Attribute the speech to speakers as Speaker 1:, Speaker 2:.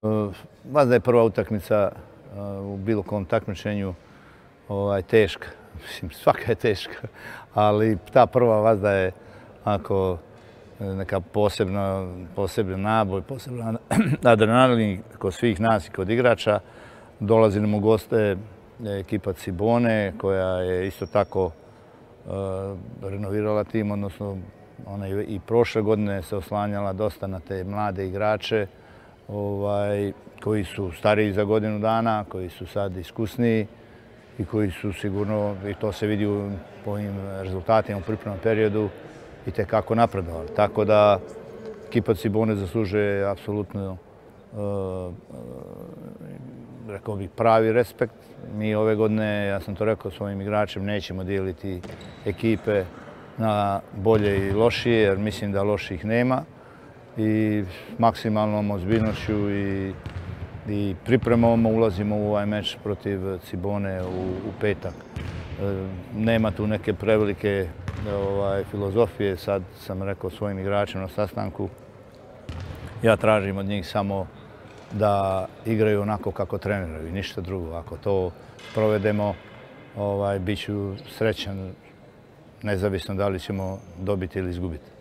Speaker 1: Vazda je prva utakmica u bilo kom takmičenju teška. Mislim, svaka je teška, ali ta prva vazda je onako neka posebna naboj, poseban adrenalin kod svih nas i kod igrača. Dolazi nam u goste ekipa Cibone koja je isto tako renovirala tim, odnosno ona i prošle godine se oslanjala dosta na te mlade igrače koji su stariji za godinu dana, koji su sad iskusniji i koji su sigurno, i to se vidi po ovim rezultatima u pripremnom periodu, itekako napredovali. Tako da ekipa Cibone zaslužuje apsolutno, rekao bih, pravi respekt. Mi ove godine, ja sam to rekao svojim igračima, nećemo dijeliti ekipe na bolje i lošije, jer mislim da loših nema. I maksimalnom ozbiljnošću i pripremom ulazimo u ovaj meč protiv Cibone u petak. Nema tu neke prevelike filozofije, sad sam rekao svojim igračima na sastanku, ja tražim od njih samo da igraju onako kako treniraju i ništa drugo. Ako to provedemo, bit ću srećan, nezavisno da li ćemo dobiti ili izgubiti.